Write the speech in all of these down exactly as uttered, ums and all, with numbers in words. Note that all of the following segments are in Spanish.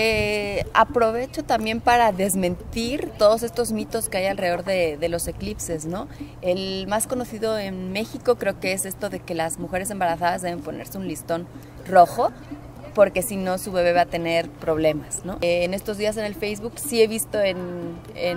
Eh, aprovecho también para desmentir todos estos mitos que hay alrededor de, de los eclipses, ¿no? El más conocido en México creo que es esto de que las mujeres embarazadas deben ponerse un listón rojo, porque si no su bebé va a tener problemas, ¿no? Eh, en estos días en el Facebook sí he visto en, en,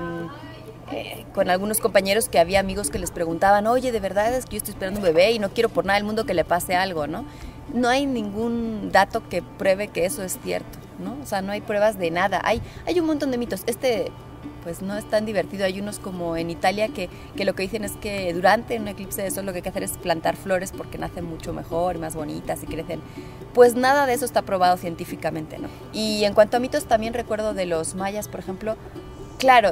eh, con algunos compañeros que había amigos que les preguntaban, oye, de verdad es que yo estoy esperando un bebé y no quiero por nada del mundo que le pase algo, ¿no? No hay ningún dato que pruebe que eso es cierto, ¿no? O sea, no hay pruebas de nada. Hay, hay un montón de mitos. Este pues no es tan divertido. Hay unos como en Italia que, que lo que dicen es que durante un eclipse de sol lo que hay que hacer es plantar flores porque nacen mucho mejor y más bonitas y crecen. Pues nada de eso está probado científicamente, ¿no? Y en cuanto a mitos, también recuerdo de los mayas, por ejemplo. Claro,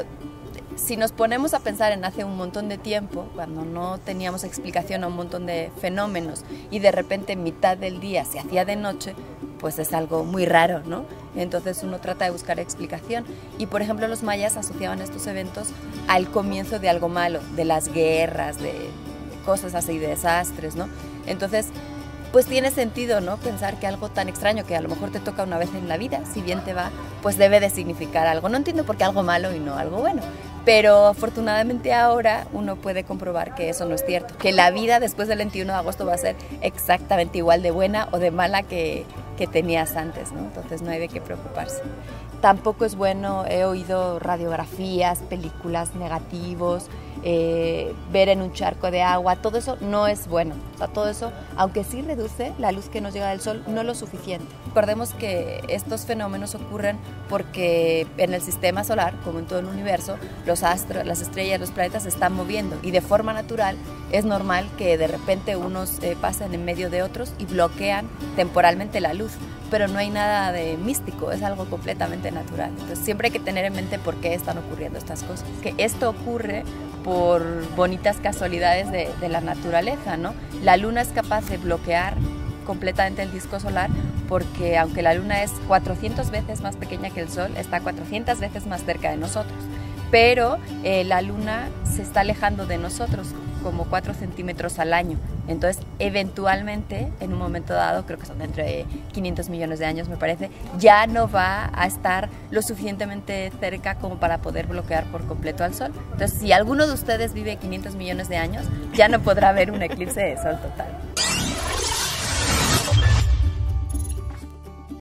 si nos ponemos a pensar en hace un montón de tiempo, cuando no teníamos explicación a un montón de fenómenos y de repente en mitad del día se hacía de noche, pues es algo muy raro, ¿no? Entonces uno trata de buscar explicación y, por ejemplo, los mayas asociaban estos eventos al comienzo de algo malo, de las guerras, de cosas así, de desastres, ¿no? Entonces, pues tiene sentido, ¿no? Pensar que algo tan extraño que a lo mejor te toca una vez en la vida, si bien te va, pues debe de significar algo. No entiendo por qué algo malo y no algo bueno, pero afortunadamente ahora uno puede comprobar que eso no es cierto, que la vida después del veintiuno de agosto va a ser exactamente igual de buena o de mala que, que tenías antes, ¿no? Entonces no hay de qué preocuparse. Tampoco es bueno, he oído radiografías, películas negativos, eh, ver en un charco de agua, todo eso no es bueno. O sea, todo eso, aunque sí reduce la luz que nos llega del sol, no lo suficiente. Recordemos que estos fenómenos ocurren porque en el sistema solar, como en todo el universo, los astros, las estrellas, los planetas se están moviendo y de forma natural es normal que de repente unos eh, pasen en medio de otros y bloquean temporalmente la luz. Pero no hay nada de místico, es algo completamente natural. Entonces siempre hay que tener en mente por qué están ocurriendo estas cosas. Que esto ocurre por bonitas casualidades de, de la naturaleza, ¿no? La luna es capaz de bloquear completamente el disco solar porque aunque la luna es cuatrocientas veces más pequeña que el sol, está cuatrocientas veces más cerca de nosotros. Pero eh, la luna se está alejando de nosotros como cuatro centímetros al año. Entonces, eventualmente, en un momento dado, creo que son dentro de quinientos millones de años, me parece, ya no va a estar lo suficientemente cerca como para poder bloquear por completo al Sol. Entonces, si alguno de ustedes vive quinientos millones de años, ya no podrá ver un eclipse de sol total.